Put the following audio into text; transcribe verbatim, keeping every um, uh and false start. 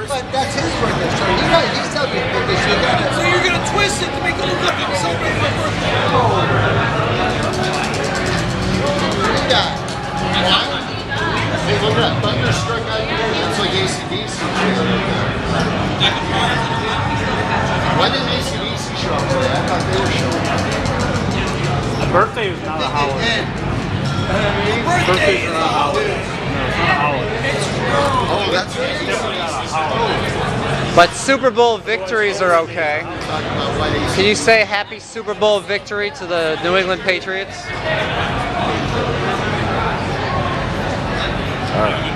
But that's his birthday show. He got, he's telling me birthday show. So you're gonna twist it to make it look like I'm celebrating my birthday. What do you got? One? Hey, look at that. Thunderstruck out here. That's like A C D C. Why didn't A C D C show up today? I thought they were showing up. A birthday is not a holiday. Birthdays are not a holiday. No, it's not a holiday. Oh, that's right. It's definitely not a holiday. But Super Bowl victories are okay. Talking about what A C D C. Can you say happy Super Bowl victory to the New England Patriots? All right.